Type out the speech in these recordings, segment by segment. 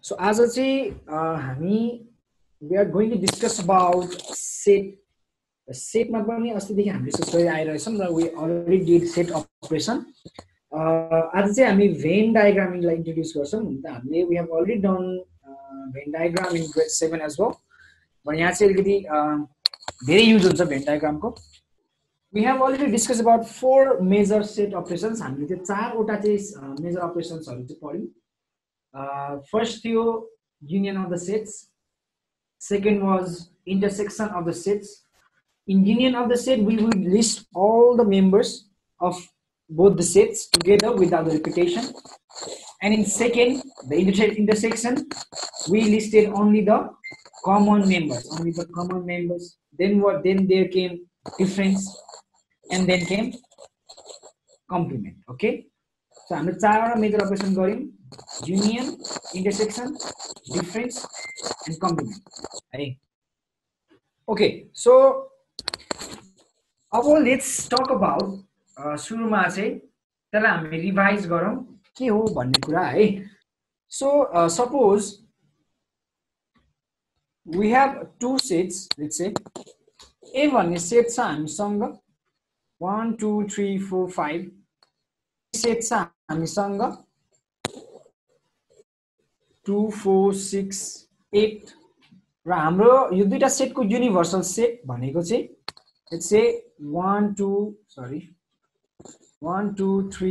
So as I say, we are going to discuss about set. Set मा पनि अस्तिदेखि हामीले डिस्कस गरिरहेछौँ र we already did set operation. आज चाहिँ हामी Venn diagramming introduce गर्छौं. हामीले we have already done Venn diagram in grade 7 as well. but यहाँ चाहिँ अलिकति धेरै युज हुन्छ Venn diagram को. We have already discussed about 4 major set operations. हामीले त्यो 4 वटा चाहिँ major operations हरु चाहिँ पढ्यौं. First थियो union of the sets. Second was intersection of the sets. In union of the set, we will list all the members of both the sets together without the repetition. And in second, the intersection, we listed only the common members. Then what? Then there came difference, and then came complement. Okay. So we have major operation going: union, intersection, difference, and complement. Hey. Okay. So अब let's talk about सुरुमा चाहिँ त्यसलाई हामी revise गरौँ के हो भन्ने कुरा है. So suppose we have two sets. Let's say A भन्ने सेट छ हामीसँग 1 2 3 4 5. सेट छ हामीसँग 2 4 6 8 र हाम्रो यो दुईटा सेटको युनिभर्सल सेट भनेको चाहिँ let's say 1 2 3 ...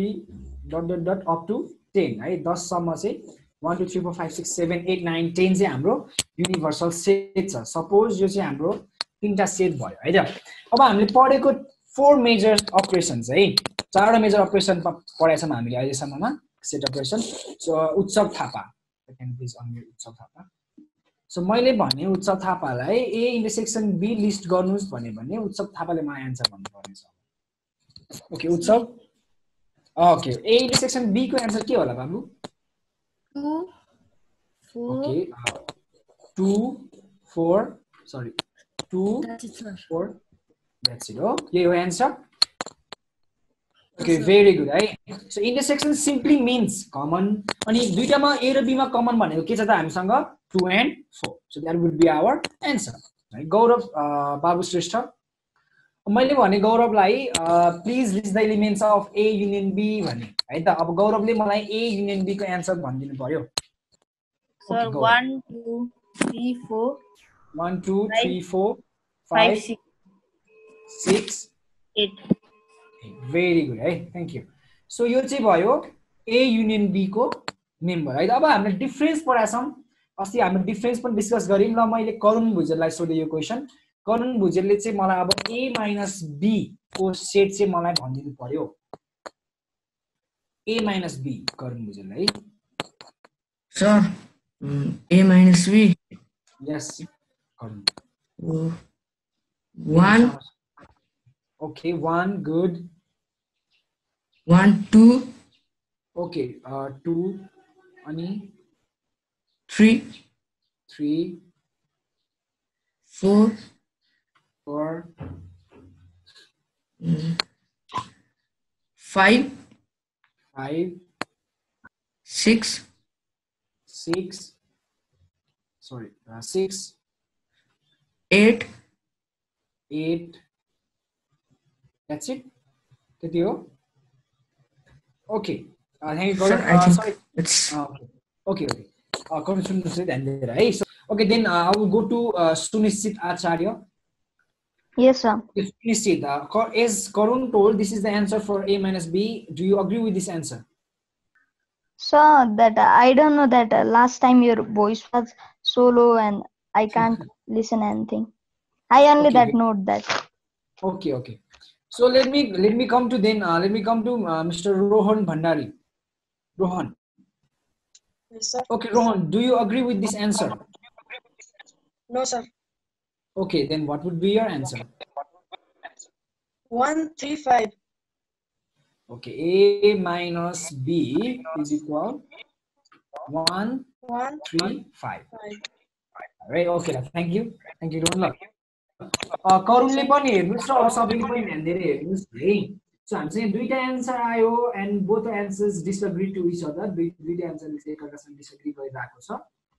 up to 10 है. 10 सम्म चाहिँ 1 2 3 4 5 6 7 8 9 10 चाहिँ हाम्रो युनिभर्सल सेट छ. सपोज यो चाहिँ हाम्रो तीनटा सेट भयो हैन. अब हामीले पढेको 4 मेजर अपरेशन्स है, चारवटा मेजर अपरेसन पढाएको छौं हामीले अहिले सम्ममा सेट अपरेसन. सो उत्सव थापा, उत्सव थापा. सो मैले भने उत्सव थापालाई A इन्टरसेक्सन B लिस्ट गर्नुस् भने उत्सव थापाले मलाई आन्सर भन्नु पर्ने छ. Okay Utsav. Okay A intersection B को आन्सर के होला बाबु? 2 4. Okay 2 4 sorry 2 4 that's it. Oh ये हो आन्सर. Okay, very good. है. So intersection simply means common. अनि दुईटामा A र B मा कमन भनेको के छ त हामीसँग 2 and 4. So that would be our answer. Right? गौरव बाबु श्रेष्ठ. मैले भने गौरवलाई please list the elements of A union B भने है त. अब गौरवले मलाई A युनियन B को आन्सर भनिदिनु पर्यो. Sir 1 2 3 4 1 2 3 4 5 6 8. Very good. है. Thank you. So यो चाहिँ भयो A युनियन B को मेम्बर है. अब हामीले डिफरेन्स पढाछौं. अस्ति हामीले डिफरेन्स पनि डिस्कस गर्यौं. ल मैले करुण भुजेललाई सोधे यो क्वेशन. करुण भुजेलले चाहिँ मलाई अब A - B को सेट चाहिँ मलाई भनिदिनु पर्यो. A - B Karun भुजेललाई. Sir, A - B. Yes. Karun. 1. Okay, 1 good. 1 2. Okay, 2 अनि 3 4 4 5 6 sorry 6 8. That's it. Did you? Okay. Thank you. Sir, I think sorry. it's Okay. So, okay, then I will go to Sunishit Acharya. Yes, sir. Sunishit, as Karun told, this is the answer for A - B. Do you agree with this answer? Sir, that I don't know that last time your voice was so low and I can't listen anything. I only Okay. that note that. Okay. So let me come to Mr. Rohan Bhandari. Rohan. Yes, sir. Okay, Rohan, do you agree with this answer? No, sir. Okay, then what would be your answer? 1 3 5. Okay, A minus B is equal 1 1 3 5. 5. Right, okay, thank you, Rohan. करुणले पनि हेर्नुस् र सबैले पनि ध्यान दिएर हेर्नुस् है. So हामीसँग दुईटा आन्सर आयो and both answers disagree to each other. दुईटा आन्सरले चाहिँ एकअर्कासँग डिसएग्री गरिरहेको छ.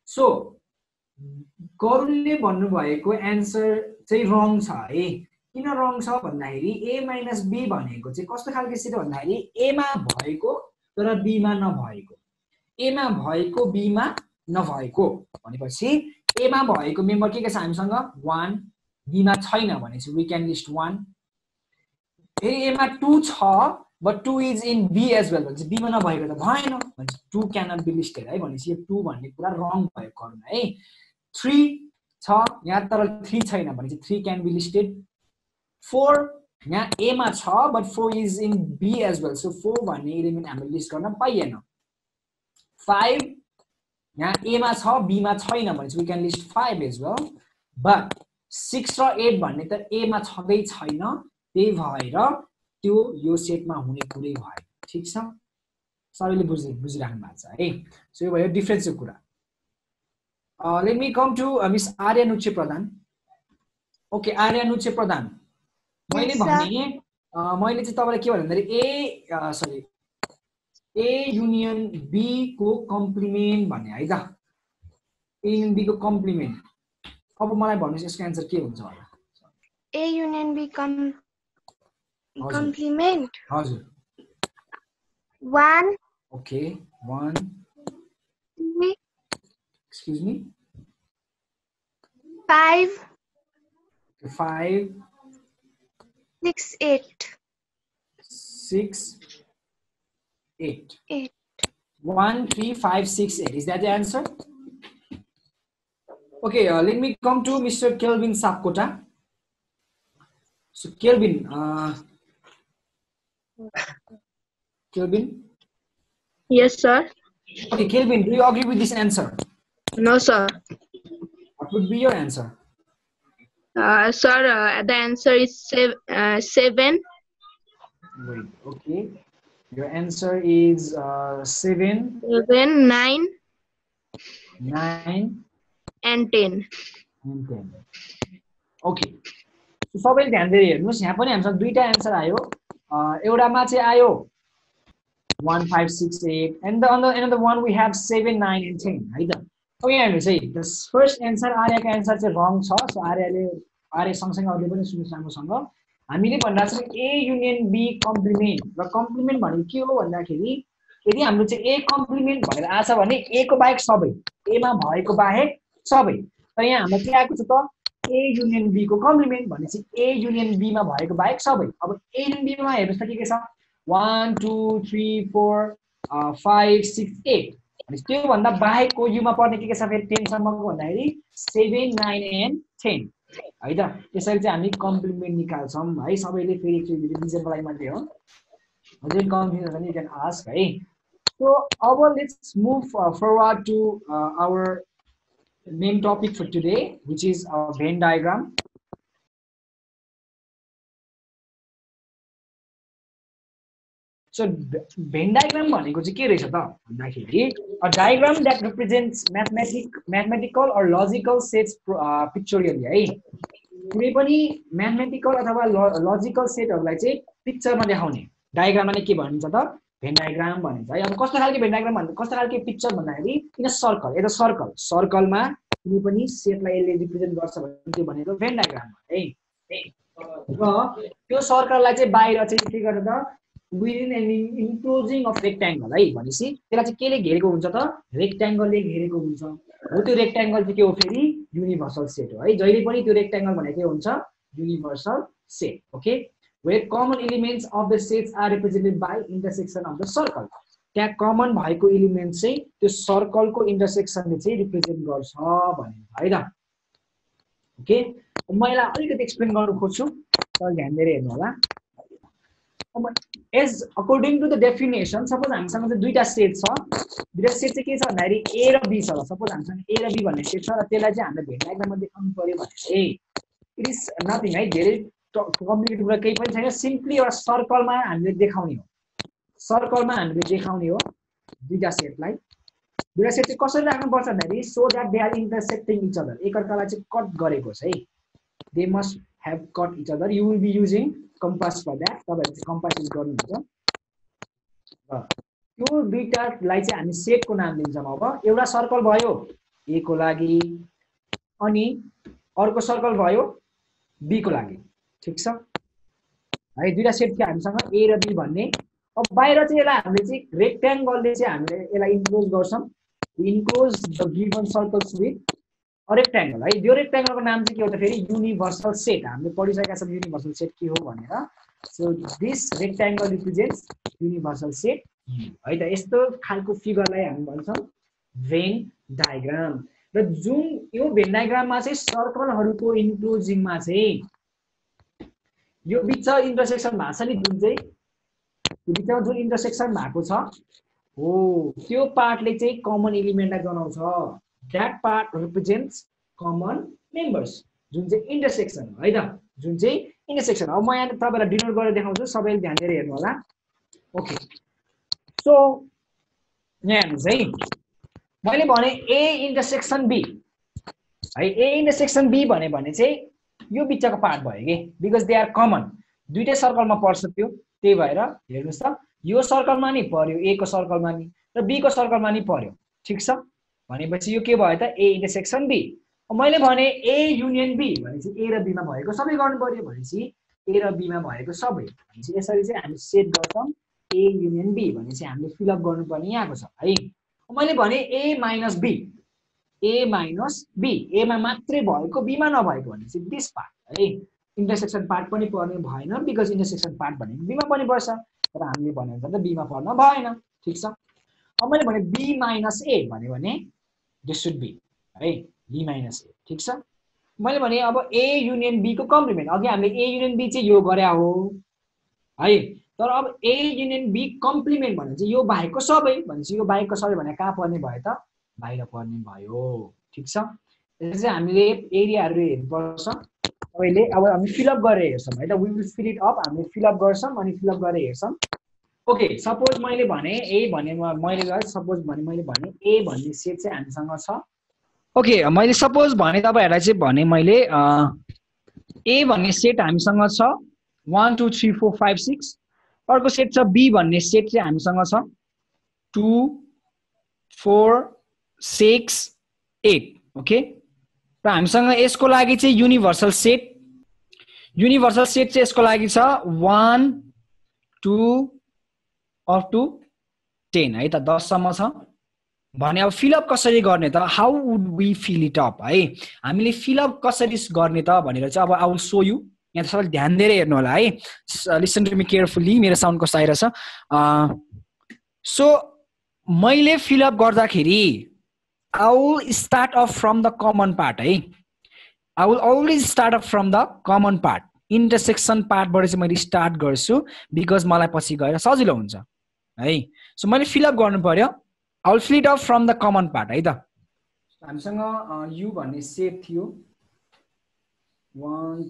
सो करुणले भन्नुभएको एन्सर चाहिँ रङ छ है। किन रङ छ भन्दाखेरि a - b भनेको चाहिँ कस्तो खालको सेट भन्दाखेरि a मा भएको तर b मा नभएको, a मा भएको b मा नभएको भनेपछि a मा भएको मेम्बर के छ हामीसँग 1, b मा छैन भनेपछि we can list 1। फेरि a मा 2 छ but 2 is in b as well भनेपछि b मा नभएको त भएन भनेपछि 2 cannot be listed है। भनेपछि यो 2 भन्ने कुरा रङ भयो करुण है। 3 छ यहाँ तर 3 छैन भनेपछि 3 can be listed। 4 यहाँ a मा छ but 4 is in b as well so 4 भन्ने एलिमेन्ट हामीले लिस्ट गर्न पाइएन। 5 यहाँ a मा छ b मा छैन भनेपछि we can list 5 as well but 6 र 8 भन्ने त a मा छँदै छैन त्यही भएर त्यो यो सेटमा हुने कुरै भयो। ठीक छ, सबैले बुझिराख्नु भएको छ है। सो यो भयो डिफरेन्सको कुरा। Let me come to miss Arya Nuche Pradhan. Okay Arya Nuche Pradhan, मैले भने मैले चाहिँ तपाईलाई के भने भन्दाखेरि ए युनियन बी को कम्प्लिमेन्ट भने है त, ए युनियन बी को कम्प्लिमेन्ट। अब मलाई भन्नुस् यसको आन्सर के हुन्छ होला? A union B complement. हजुर 1 okay 1 3 excuse me 5 5 6 8 6 8 8 1 3 5 6 8 is that the answer? Okay, let me come to Mr. Kelvin Sapkota. So Kelvin, Kelvin. Yes, sir. Okay, Kelvin, do you agree with this answer? No, sir. What would be your answer? Sir, the answer is 7. Wait, okay. Your answer is 7, 9, 9, and 10. and 10. Okay. So सबैले ध्यान दिएर हेर्नुस्, यहाँ पनि हामीसँग दुईटा answer आयो। एउटामा चाहिँ आयो 1 5 6 8 and the another one we have 7 9 and 10 है त। अब यहाँ हेर्नुस् है, the first answer आर्याको आन्सर चाहिँ रङ छ। सो आर्या सँगसँगै अरूले पनि सुन्नुस् राम्रोसँग। हामीले भनिरहेको छौँ ए युनियन बी कम्प्लिमेन्ट, र कम्प्लिमेन्ट भनेको के हो भन्दाखेरि यदि हाम्रो चाहिँ ए कम्प्लिमेन्ट भनेर आछ भने ए को बाहेक सबै, ए मा भएको बाहेक सबै। तर यहाँ हाम्रो के आएको छ त ए युनियन बी को कम्प्लिमेन्ट भनेपछि ए युनियन बी मा भएको बाहेक सबै। अब ए युनियन बी मा हेर्नुस् त के छ 1 2 3 4 5 6 8 भनेपछि त्यो भन्दा बाहेकको युमा पर्ने के छ फेरि 10 सम्मको भन्दाखेरि 7 9 and 10 है त। त्यसरी चाहिँ हामी कम्प्लिमेन्ट निकाल्छौं है। सबैले फेरि एकचोटि रिभिजनको लागि मात्रै हो, हजुर कन्फ्युजन भने यु क्यान आस्क है। सो अब let's move forward to our main topic for today, which is our Venn diagram. So Venn diagram भनेको चाहिँ के रहेछ त भन्दाखेरि a diagram that represents mathematical or logical sets pictorially है। कुनै पनि म्याथमेटिकल अथवा लजिकल सेटहरुलाई चाहिँ पिक्चरमा देखाउने डायग्राममा नै के भनिन्छ त भेन डायग्राम भनिन्छ है। अब कस्तो खालको भेन डायग्राम भन्छ, कस्तो खालको पिक्चर भन्दाखेरि इन सर्कल, एउटा सर्कलमा कुनै पनि सेटलाई यसले रिप्रेजेन्ट गर्छ भने त्यो भनेको भेन डायग्राम है। र त्यो सर्कललाई चाहिँ बाहिर चाहिँ के गर्छ त within an enclosing of rectangle है। भनेपछि त्यसलाई चाहिँ केले घेरेको हुन्छ त रेक्ट्याङ्गलले घेरेको हुन्छ। हो त्यो रेक्ट्याङ्गल चाहिँ के हो फेरि युनिभर्सल सेट हो है। जहिले पनि त्यो रेक्ट्याङ्गल भनेको के हुन्छ universal set. Okay, where common elements of the sets are represented by intersection of the circle. त्यहाँ कमन भएको एलिमेन्ट चाहिँ त्यो सर्कलको इन्टरसेक्सनले चाहिँ रिप्रेजेन्ट गर्छ भनेर है त। ओके, मैले अलिकति एक्सप्लेन गर्न खोज्छु, तर ध्यान दिएर हेर्नु होला। अब as according to the definition suppose हामीसँग चाहिँ दुईटा सेट छ, दुईटा सेट चाहिँ के छ भन्दाखेरि ए र बी छ। सपोज हामीसँग ए र बी भन्ने सेट छ र त्यसलाई चाहिँ हामीले भेन डायग्राममा देखाउनु पर्यो भने इट इज नथिङ है, धेरै कम्प्लिकेटेड कुरा केही पनि छैन। सिम्पली एउटा सर्कलमा हामीले देखाउने हो, सर्कलमा हामीले देखाउने हो दुईटा सेटलाई। दुईटा सेट चाहिँ कसरी राख्नुपर्छ भन्दाखेरि so that they are intersecting each other, एकअर्कालाई चाहिँ कट गरेको छ है। They must have cut each other. You will be using compass for that, तपाईँहरूले चाहिँ कम्पास युज गर्नुहुन्छ। र त्यो दुईटालाई चाहिँ हामी सेटको नाम दिन्छौँ। अब एउटा सर्कल भयो, A को लागि अनि अर्को सर्कल भयो B को लागि ठीक छ है दुईटा सेट थियो हामीसँग A र B भन्ने अब बाहिर चाहिँ यसलाई हामीले चाहिँ रेक्ट्याङ्गलले चाहिँ हामीले यसलाई इन्क्लोज गर्छौं enclose the given circles with a rectangle है यो रेक्ट्याङ्गलको नाम चाहिँ के हो त फेरि युनिभर्सल सेट हामीले पढिसकेका छौं युनिभर्सल सेट के हो भनेर so this rectangle represents universal set है त यस्तो खालको फिगरलाई हामी भन्छौं भेन डायग्राम र जुन यो भेन डायग्राममा चाहिँ सर्कलहरुको इन्क्लोजिङमा चाहिँ यो बिच इन्टरसेक्सन भएको छ नि जुन चाहिँ यो बिचमा जुन इन्टरसेक्सन भएको छ हो त्यो पार्टले चाहिँ कमन एलिमेन्टलाई जनाउँछ that part represents common members जुन चाहिँ इन्टरसेक्सन है त जुन चाहिँ इन्टरसेक्सन अब म यहाँ तपाईलाई डिनोट गरेर देखाउँछु सबैले ध्यान दिएर हेर्नु होला ओके सो यहाँ हेर्नुस् है मैले भने A इन्टरसेक्सन B है A इन्टरसेक्सन B भने चाहिँ यो बिचको पार्ट भयो के बिकज दे आर कमन दुईटै सर्कलमा पर्छ त्यो त्यही भएर हेर्नुस् त यो सर्कलमा नि पर्यो A को सर्कलमा नि र B को सर्कलमा नि पर्यो ठीक छ भनेपछि यो के भयो त A इन्टरसेक्सन B मैले भने A युनियन B भनेपछि A र B मा भएको सबै गर्नु पर्यो भनेपछि A र B मा भएको सबै भनेपछि यसरी चाहिँ हामी सेट गर्छौं A युनियन B भनेपछि हामीले फिल अप गर्नुपर्ने यहाँको छ है मैले भने A minus B A minus B A मा मात्रै भएको B मा नभएको भनेपछि दिस पार्ट है इन्टरसेक्सन पार्ट पनि पर्ने भएन बिकज इन्टरसेक्सन पार्ट भनेको B मा पनि पर्छ तर हामीले भने त B मा पर्न भएन ठीक छ अब मैले भने B माइनस A भने दिस शुड बी है B माइनस A ठीक छ मैले भने अब A युनियन B को कम्प्लिमेन्ट अघि हामीले A युनियन B चाहिँ यो गरे हो है तर अब A युनियन B कम्प्लिमेन्ट भने चाहिँ यो बाहेकको सबै भनेपछि यो बाहेकको सबै भने कहाँ पर्ने भयो त बाहिर पर्ने भयो ठीक छ यसले चाहिँ हामीले एरियाहरु हेर्नुपर्छ अहिले अब हामी फिल अप गरेर हेर्छौं है त we will fill it up हामीले फिल अप गर्छौं अनि फिल अप गरेर हेर्छौं ओके सपोज मैले भने A भने मैले गरे सपोज भने मैले भने A भन्ने सेट चाहिँ हामीसँग छ ओके मैले सपोज भने तपाईहरुलाई चाहिँ भने मैले A भन्ने सेट हामीसँग छ 1 2 3 4 5 6 अर्को सेट छ B भन्ने सेट चाहिँ हामीसँग छ 2 4 6 8 ओके र हामीसँग यसको लागि चाहिँ युनिभर्सल सेट चाहिँ यसको लागि छ 1 2 अप टु 10 है त 10 सम्म छ भने अब फिल अप कसरी गर्ने त how would we fill it up है हामीले फिल अप कसरी गर्ने त भनेर चाहिँ अब आई विल शो यु यहाँ सबैले ध्यान दिएर हेर्नु होला है लिसन टु मी केयरफुली मेरो साउन्ड कस्तो आइरहेछ सो मैले फिल अप गर्दाखेरि I will start off from the common part है I will always start off from the common part intersection part बाट चाहिँ मैले स्टार्ट गर्छु बिकज मलाई पछि गएर सजिलो हुन्छ है सो मैले फिल अप गर्नु पर्यो I will fill it up from the common part है त हामीसँग U भन्ने सेट थियो 1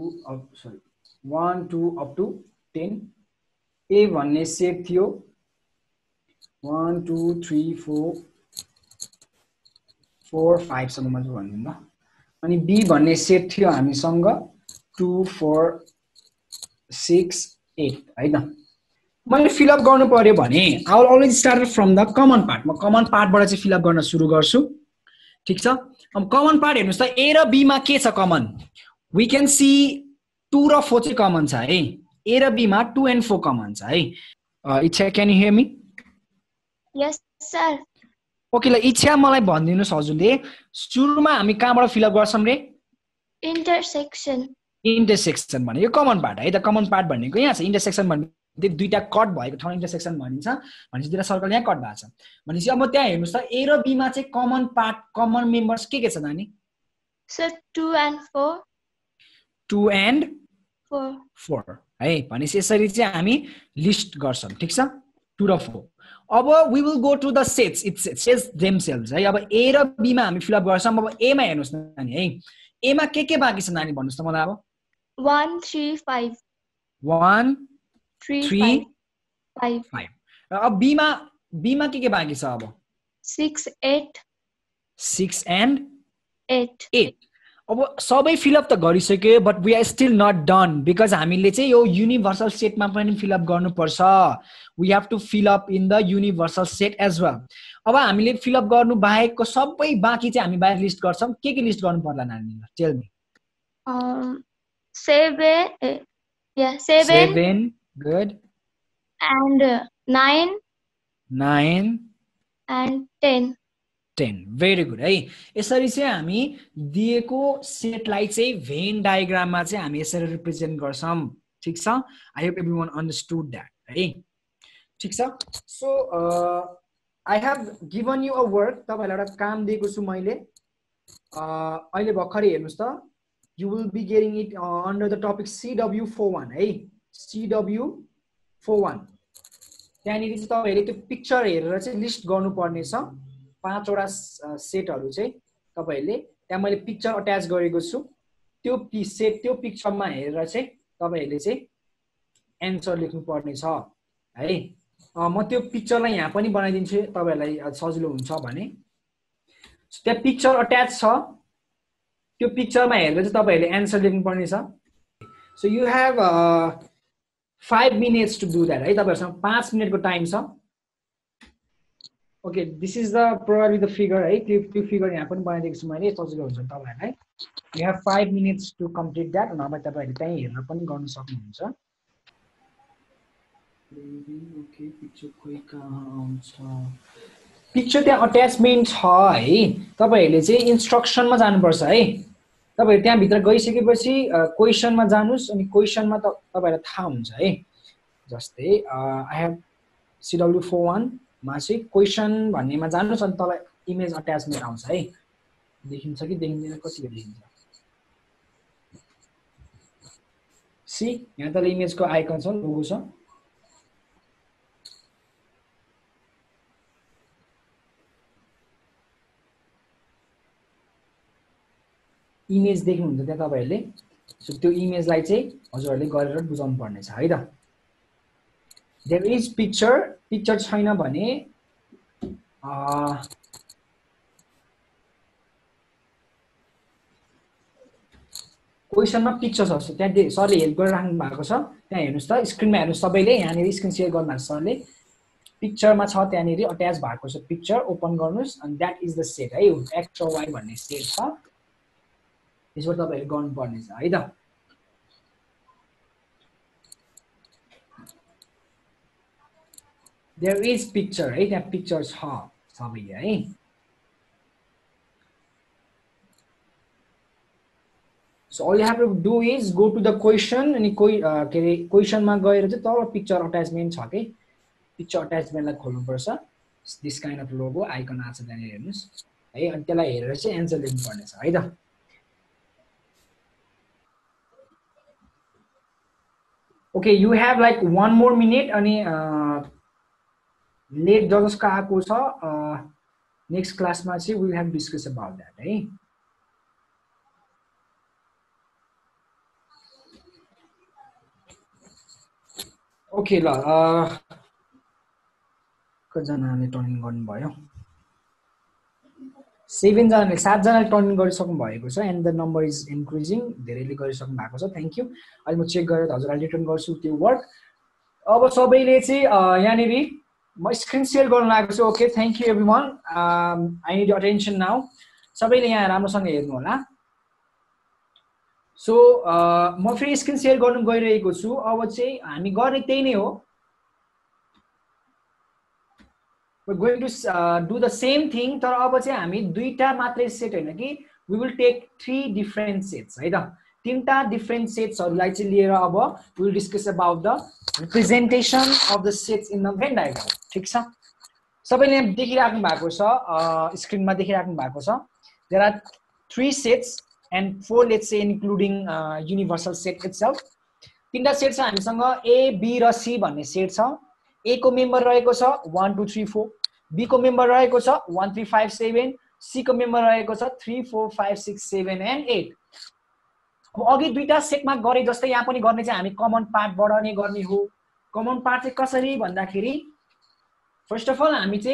2 up to 10 A भन्ने सेट थियो 1 2 3 4 4 5 सम्म चाहिँ भन्नु ल अनि B भन्ने सेट थियो हामीसँग 2 4 6 8 है त मैले फिल अप गर्नु पर्यो भने I will always start from the common part म कमन पार्टबाट चाहिँ फिल अप गर्न सुरु गर्छु ठीक छ अब कमन पार्ट हेर्नुस् त A र B मा के छ कमन we can see 2 र 4 चाहिँ कमन छ है A र B मा 2 and 4 कमन छ है इच्छा can you hear me Yes, sir. Okay ल इच्छा मलाई भनिदिनुस् हजुरले सुरुमा हामी कहाँबाट फिल अप गर्छौं रे Intersection. इन्टरसेक्सन भने यो कमन पार्ट है त कमन पार्ट भनेको यहाँ छ इन्टरसेक्सन भन्ने दुईटा कट भएको ठाउँ इन्टरसेक्सन भनिन्छ भनेपछि दुईटा सर्कल यहाँ कट भएको छ भनेपछि अब त्यहाँ हेर्नुस् त A र B मा चाहिँ कमन पार्ट कमन मेम्बर्स के छ नानी Sir, 2 and 4. 2 and 4. है भनेपछि यसरी चाहिँ हामी लिस्ट गर्छौं ठीक छ 2 र 4 अब we will go to the sets it says themselves है अब A र B मा हामी फिल अप गर्छौं अब A मा हेर्नुस् नानी है A मा के बाँकी छ नानी भन्नुस् त मलाई अब 1 3 5. 1 3 5. र अब B मा के बाँकी छ अब 6 8. 6 and 8. अब सबै फिलअप त गरिसक्यो but we are still not done because हामीले चाहिँ यो युनिभर्सल सेटमा पनि फिलअप गर्नुपर्छ we have to fill up in the universal set as well अब हामीले फिलअप गर्नु बाहेकको सबै बाँकी चाहिँ हामी बाहिर लिस्ट गर्छौँ के लिस्ट गर्नु पर्ला नानीहरु tell me 7 good and 9 and 10 very good है यसरी चाहिँ हामी दिएको सेटलाई चाहिँ भेन डायग्राममा चाहिँ हामी यसरी रिप्रेजेन्ट गर्छौं ठीक छ I hope everyone understood that है ठीक छ so I have given you a work तपाईहरुलाई एउटा काम दिएको छु मैले अहिले भर्खरै हेर्नुस् त you will be getting it under the topic CW41 है CW41 त्यहाँनिर चाहिँ तपाईहरुले त्यो पिक्चर हेरेर चाहिँ लिस्ट गर्नुपर्ने छ 5 वटा सेटहरु चाहिँ तपाईहरुले त्यहाँ मैले पिक्चर अट्याच गरेको छु त्यो सेट त्यो पिक्चरमा हेरेर चाहिँ तपाईहरुले चाहिँ एन्सर लेख्नु पर्ने छ है म त्यो पिक्चरलाई यहाँ पनि बनाइदिन्छु तपाईहरुलाई सजिलो हुन्छ भने त्यहाँ पिक्चर अट्याच छ त्यो पिक्चरमा हेरेर चाहिँ तपाईहरुले एन्सर लेख्नु पर्ने छ so you have 5 minutes to do that है तपाईहरुसँग 5 मिनेटको टाइम छ okay this is the probably the figure है त्यो फिगर यहाँ पनि बनाइदिएको छु मैले सजिलो हुन्छ तपाईहरुलाई you have 5 minutes to complete that नभए तपाईहरुले त्यही हेरेर पनि गर्न सक्नुहुन्छ ओके पिक्चर खोइ कहाँ आउँछ पिक्चर त्यहाँ अट्याचमेन्ट छ है तपाईहरुले चाहिँ इन्स्ट्रक्सनमा जानुपर्छ है तपाईहरु त्यहाँ भित्र गइसकेपछि क्वेशनमा जानुस् अनि क्वेशनमा त तपाईहरुलाई थाहा हुन्छ है जस्तै आई हेभ CW41 मा चाहिँ क्वेशन भन्नेमा जानुस् अनि तल इमेज अट्याचमेन्ट आउँछ है देखिन्छ कि देखिँदैन कति देखिन्छ सी यहाँ तल इमेजको आइकन छ लोगो छ इमेज देख्नुहुन्छ त्यहाँ तपाईहरुले सो त्यो इमेजलाई चाहिँ हजुरहरुले गरेर बुझाउनु पर्ने छ है त देयर इज पिक्चर छैन भने क्वेशनमा पिक्चर छ त्यहाँ सरले हेल्प गरेर राख्नु भएको छ त्यहाँ हेर्नुस् त स्क्रिनमा हेर्नुस् सबैले यहाँनिर स्क्रिन शेयर गर्नु भएको छ सरले पिक्चरमा छ त्यहाँनिर अट्याच भएको छ पिक्चर ओपन गर्नुस् अनि दैट इज द सेट है एक्स र वाइ भन्ने सेट छ यसबाट तपाईहरुले गर्नुपर्ने छ है त देयर इज पिक्चर है त्यहाँ पिक्चर छ सबै है so all you have to do is go to the question अनि क्वेशनमा गएर चाहिँ तल पिक्चर अट्याचमेन्ट छ के पिक्चर अट्याचमेन्टलाई खोल्नु पर्छ this kind of logo icon आछ त्यहाँ हेर्नुस् है अनि त्यसलाई हेरेर चाहिँ एन्सर लेख्नु पर्ने छ है त Okay, you have like 1 more minute अनि late जसको आएको छ नेक्स्ट क्लासमा चाहिँ we will have discuss about that है ओके ल कतिजनाले टर्निङ गर्नु भयो 7 जनाले 7 जनाले टर्निङ गरिसक्नु भएको छ and the number is increasing धेरैले गरिसक्नु भएको छ थ्यांक यू अहिले म चेक गरेर हजुरलाई रिटर्न गर्छु त्यो वर्क अब सबैले चाहिँ यहाँनिर म स्क्रिन शेयर गर्न लागेको छु okay thank you everyone I need your attention now सबैले यहाँ राम्रोसँग हेर्नु होला सो म फेरि स्क्रिन शेयर गर्न गइरहेको छु अब चाहिँ हामी गर्ने त्यही नै हो we're going to do the same thing तर अब चाहिँ हामी दुईटा मात्रै सेट हैन कि we will take 3 different sets है त तीनटा डिफरेंट सेट्सहरुलाई चाहिँ लिएर अब we will discuss about the representation of the sets in the Venn diagram ठीक छ सबैले यहाँ देखिराख्नु भएको छ स्क्रिनमा देखिराख्नु भएको छ there are 3 sets and 4 let's say including universal set itself तीनटा सेट छ हामीसँग A B र C भन्ने सेट छ A को मेम्बर रहेको छ 1 2 3 4 B को मेम्बर रहेको छ 1 3 5 7 C को मेम्बर रहेको छ 3 4 5 6 7 and 8 अब अघि दुईटा सेटमा गरे जस्तै यहाँ पनि गर्ने चाहिँ हामी कमन पार्ट बढाउने गर्ने हो कमन पार्ट चाहिँ कसरी भन्दाखेरि फर्स्ट अफ अल हामी चाहिँ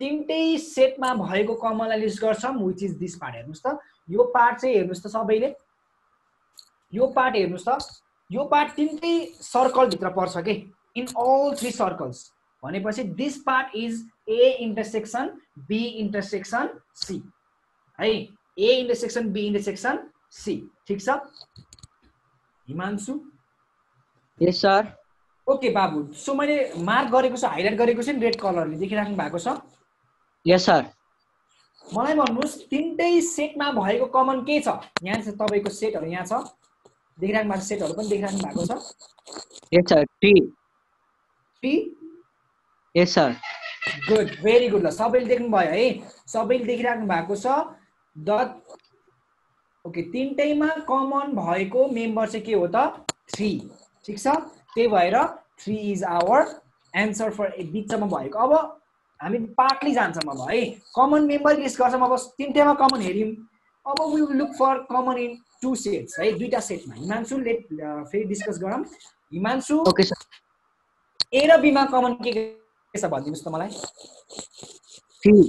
तीनटै सेटमा भएको कमनलाई लिस्ट गर्छौं which is this part हेर्नुस् त यो पार्ट चाहिँ हेर्नुस् त सबैले यो पार्ट हेर्नुस् त यो पार्ट तीनटै सर्कल भित्र पर्छ के इन all three circles भनेपछि this part is A intersection B intersection C है A intersection B intersection C ठीक छ हिमांशु यस सर ओके बाबु सो मैले मार्क गरेको छु हाइलाइट गरेको छु नि रेड कलरले देखिराख्नु भएको छ यस सर मलाई भन्नुस् तीनटै सेटमा भएको कमन के छ यहाँ चाहिँ तपाईको सेटहरु यहाँ छ देखिराख्नु भएको सेटहरु पनि देखिराख्नु भएको छ yes sir 3 yes sir good very good ल सबैले देख्नु भयो है सबैले देखिराख्नु भएको छ द ओके तीनटैमा कमन भएको मेम्बर चाहिँ के हो त 3 ठीक छ त्यही भएर 3 इज आवर आन्सर फर बिचमा भएको अब हामी पार्टली जान्छौं अब है कमन मेम्बर लिस्ट गर्छौं अब तीनटैमा कमन हेर्यौं अब we will look for common in two sets है दुईटा सेटमा हिमांशु लेट फेरि डिस्कस गरौँ हिमांशु ओके सर ए र बी मा कमन के छ भनिदिनुस् त मलाई 3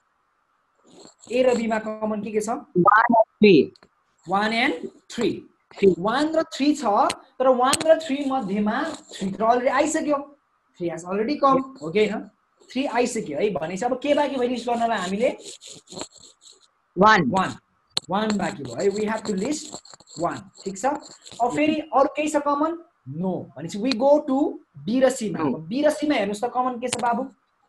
ए र बी मा कमन के छ 1 and 3 1 र 3 छ तर 1 र 3 मध्येमा 3 त अलरेडी आइसक्यो 3 has already come हो के हैन 3 आइसक्यो है भनेपछि अब के बाँकी भयो लिस्ट गर्नलाई हामीले 1 बाँकी भयो है वी हैव टु लिस्ट 1 ठीक छ अब फेरि अरु केही छ कमन नो भनेपछि वी गो टु बी र सी मा बी र सी मा हेर्नुस् त कमन के छ बाबु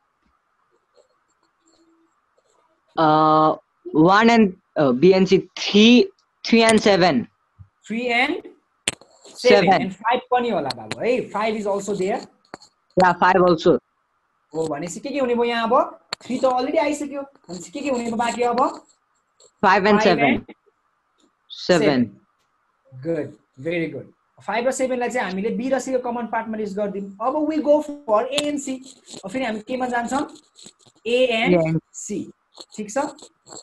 1 and B and C 3 and 7 3 and 7 and 5 पनि होला बाबु है 5 is also there yeah 5 also हो भनेपछि के हुने भयो यहाँ अब 3 त अलरेडी आइसक्यो भनेपछि के हुने बाँकी अब 5 and 7 गुड भेरी गुड 5 र 7 लाई चाहिँ हामीले बी र सी को कमन पार्टमा लिस्ट गर्दियौं अब we go for A and C अब फेरि हामी केमा जान्छौं ए एन्ड सी ठीक छ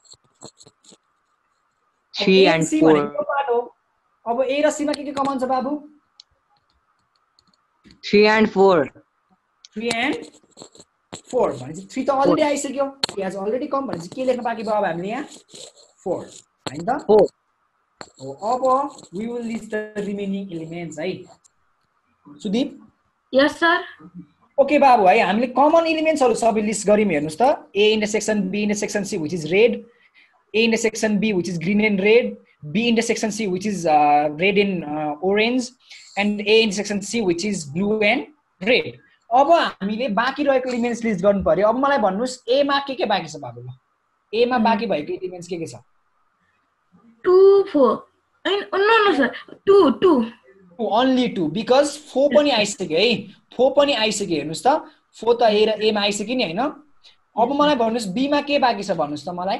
3 and 4 पार्ट हो अब ए र सी मा के कमन छ बाबु 3 and 4 भनेपछि 3 त अलरेडी आइसक्यो it has already come भनेपछि के लेख्न बाँकी भयो अब हामीले यहाँ 4 हैन त हो अब we will list the remaining elements है सुदीप यस सर ओके बाबु है हामीले कमन एलिमेन्ट्सहरु सबै लिस्ट गरिम हेर्नुस् त A intersection B intersection C which is red A intersection B which is green and red B intersection C which is red and orange and A intersection C which is blue and red अब हामीले बाँकी रहेको elements list गर्नु पर्यो अब मलाई भन्नुस् ए मा के बाँकी छ बाबु ए मा बाँकी भएको एलिमेन्ट्स के छ 2 4 नो सर 2 only 2 because 4 पनि आइसक्यो है 4 पनि आइसक्यो हेर्नुस् त 4 त ए र ए मा आइसक्यो नि हैन अब मलाई भन्नुस् बी मा के बाँकी छ भन्नुस् त मलाई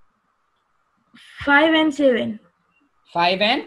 5 and 7 5 and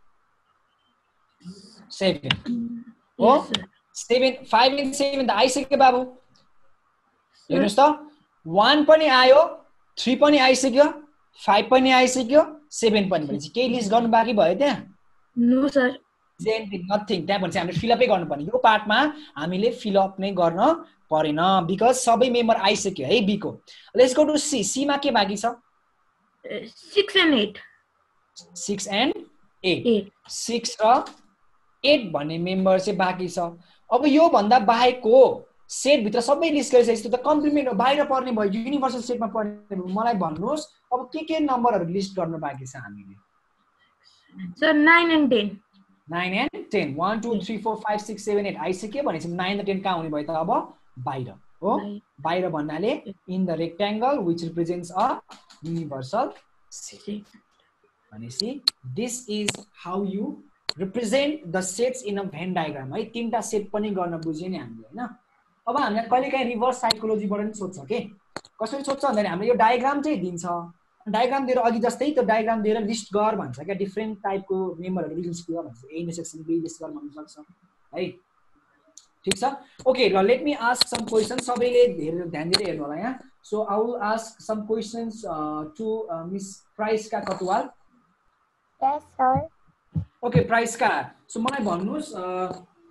7 हो 5 and 7 त आइसक्यो बाबु हेर्नुस् त 1 पनि आयो 3 पनि आइसक्यो 5 पनि आइसक्यो 7 पनि भनेपछि केही लिस्ट गर्नु बाँकी भयो त्यहाँ नो सर नथिङ त्यहाँ भनेपछि हामीले फिलअपै गर्नुपर्ने यो पार्टमा हामीले फिलअप नै गर्न परेन बिकज सबै मेम्बर आइसक्यो है बी को let's go to C C मा के बाँकी छ 6 and 8 6 and 8 6 र 8 भन्ने मेम्बर चाहिँ बाँकी छ अब यो भन्दा बाहेकको सेट भित्र सबै लिस्ट गरिसकेपछि त कम्प्लिमेन्ट हो बाहिर पर्ने भयो युनिभर्सल सेटमा पर्ने भयो मलाई भन्नुस् अब के नम्बरहरु लिस्ट गर्न बाँकी छ हामीले सर 9 and 10 9 and 10 1 2 3 4 5 6 7 8 आइसक्यो भनेपछि 9 र 10 कहाँ हुने भयो त अब बाहिर हो बाहिर भन्नाले in the rectangle which represents a universal set भनेपछि this is how you represent the sets in a Venn diagram है तीनटा सेट पनि गर्न बुझ्यो नि हामीले हैन अब हामीलाई कहिलेकाहीँ रिभर्स साइकोलोजीबाट पनि सोध्छ के कसरी सोध्छ भन्दा हामी यो डायग्राम चाहिँ दिन्छ डायग्राम दिएर अघि जस्तै त्यो डायग्राम दिएर लिस्ट गर भन्छ क्या डिफरेन्ट टाइपको मेम्बरहरु लिस्ट गर भन्छ ए इन्टरसेक्सन बी लिस्ट गर भन्न सक्छ है ठीक छ ओके र let me ask some question सबैले धेरै ध्यान दिएर हेर्नु होला यहाँ so I will ask some questions to miss Priska Katuwal yes sir okay Priska so मलाई भन्नुस्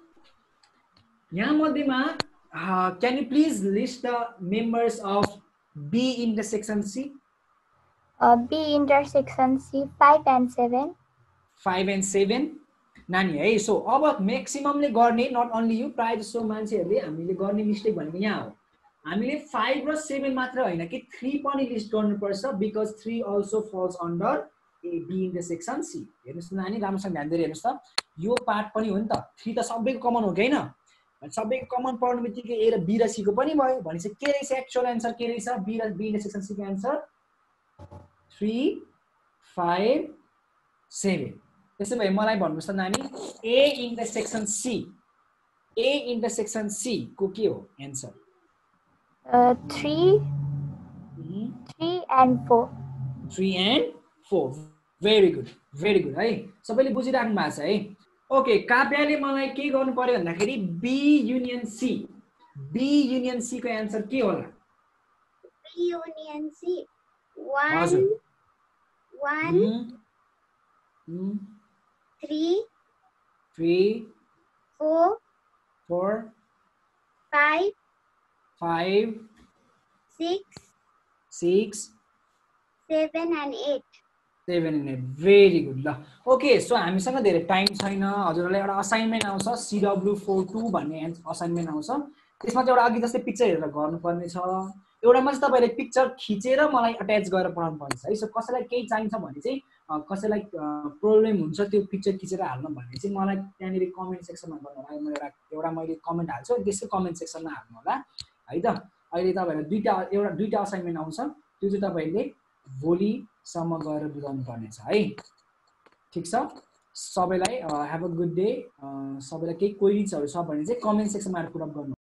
यहाँ मध्येमा can you please list the members of B intersection C. B intersection C 5 and 7. 5 and 7 नानी है. सो अब म्याक्सिममले गर्ने नट ओन्ली यु, प्राय जसो मान्छेहरूले हामीले गर्ने मिस्टेक भनेको यहाँ हो. हामीले 5 र 7 मात्र हैन कि 3 पनि लिस्ट गर्नुपर्छ, because 3 also falls under B intersection C. हेर्नुस् नानी, राम्रोसँग ध्यान दिएर हेर्नुस् त, यो पार्ट पनि हो नि त. 3 त सबैको कमन हो कि हैन? सबैको कमन पर्नु बित्तिकै A र B र C को पनि भयो. भनेपछि के रहेछ एक्चुअल आन्सर, के रहेछ B र B intersection C को आन्सर 3 5 7. त्यसै भए मलाई भन्नुस् त नानी, A intersection C, A intersection C को के हो answer? 3 and 4. 3 and 4. Very good, very good है. सबैले बुझिराख्नु भएको छ है. ओके, काव्यले मलाई के गर्नु पर्यो भन्दाखेरि B union C, B union C को आन्सर के होला? B union C 1 हजुर. 1 3 3 4 4 5 5 6 6 7 and 8. 7 and 8. Very good. ल ओके, सो हामीसँग धेरै टाइम छैन. हजुरहरूलाई एउटा असाइनमेन्ट आउँछ CW42 भन्ने असाइनमेन्ट आउँछ. त्यसमा चाहिँ एउटा अघि जस्तै पिक्चर हेरेर गर्नुपर्ने छ. एउटामा चाहिँ तपाईँले पिक्चर खिचेर मलाई अट्याच गरेर पढाउनु पर्छ है. सो कसैलाई केही चाहिन्छ भने चाहिँ कसैलाई प्रब्लम हुन्छ त्यो पिक्चर खिचेर हाल्नु भने चाहिँ मलाई त्यहाँनिर कमेन्ट सेक्सनमा गर्नु होला. एउटा मैले कमेन्ट हाल्छु, त्यसै कमेन्ट सेक्सनमा हाल्नु होला है त. अहिले तपाईँहरूलाई दुईटा असाइनमेन्ट आउँछ, त्यो चाहिँ तपाईँले भोलिसम्म गएर बुझाउनु पर्नेछ है. ठिक छ, सबैलाई ह्याभ अ गुड डे. सबैलाई केही क्वेरिजहरू छ भने चाहिँ कमेन्ट सेक्सनमा पुट अप गर्नु.